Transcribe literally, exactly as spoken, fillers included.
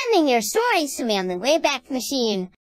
sending your stories to me on the Wayback Machine.